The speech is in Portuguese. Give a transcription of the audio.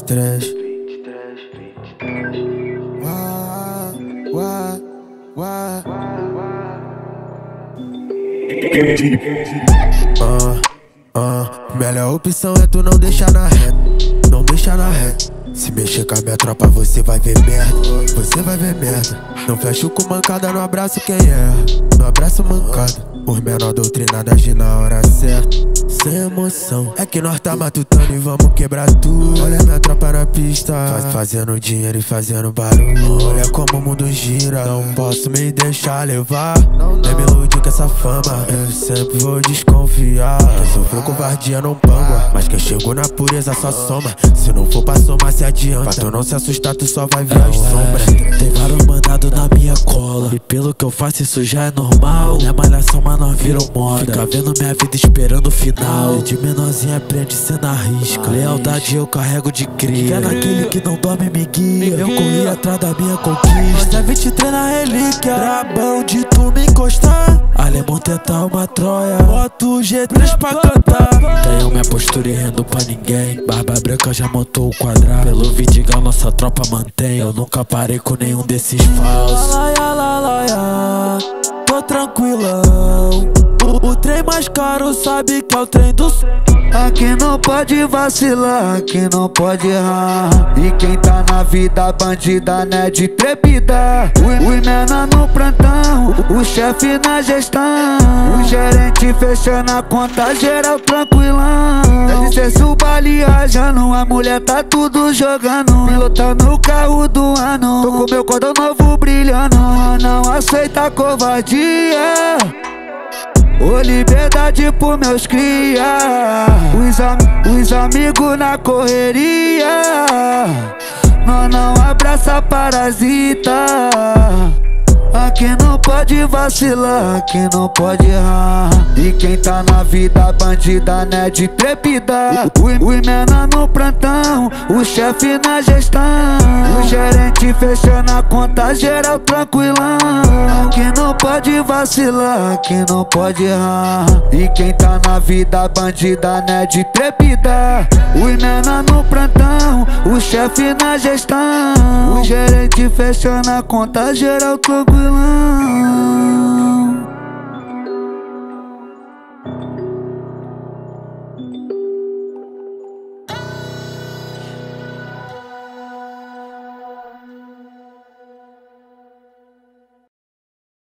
23. Melhor opção é tu não deixar na reta. Não deixa na reta. Se mexer com a minha tropa você vai ver merda. Você vai ver merda. Não fecho com mancada, no abraço quem erra. No abraço mancada. Os menor doutrinados agir na hora certa. Sem emoção. É que nós tá matutando e vamos quebrar tudo. Olha minha tropa na pista, fazendo dinheiro e fazendo barulho. Olha como o mundo gira. Não posso me deixar levar. Nem me iludir com essa fama. Eu sempre vou desconfiar. Quem sofreu covardia não pangua, mas quem chegou na pureza só soma. Se não for pra somar se adianta. Pra tu não se assustar tu só vai ver as sombras. Tem vários mandados na minha cola, e pelo que eu faço isso já é normal. Minha malhação, mas não virou moda. Fica vendo minha vida esperando o final. De menorzinha aprende cê na risca. Lealdade eu carrego de cria. É naquele que não dorme me guia. Eu corri atrás da minha conquista. É 23 na relíquia. Brabão de tu me encostar. Alemão tentar uma troia. Boto o G3 pra cantar. Tenho minha postura e rendo pra ninguém. Barba branca já montou o quadrado. Pelo Vidigal nossa tropa mantém. Eu nunca parei com nenhum desses falsos. Tô tranquilão. O trem mais caro sabe que é o trem do sonho. Aqui não pode vacilar, aqui não pode errar. E quem tá na vida bandida né de trepidar. O menor no plantão, o chefe na gestão, o gerente fechando a conta geral tranquilão. Deve ser subaliajando, a mulher tá tudo jogando. Pilotando o carro do ano, tô com meu cordão novo brilhando. Não aceita covardia. Ô liberdade pro meus cria. Os amigos na correria. Não abraça parasita. Aqui não pode vacilar, aqui não pode errar. E quem tá na vida bandida né de trepidar. O menor no plantão, o chefe na gestão, o gerente fechando a conta geral tranquilão. Aqui não pode vacilar, aqui não pode errar. E quem tá na vida bandida né de trepidar. O menor no plantão, o chefe na gestão, o gerente fechando a conta geral tranquilão.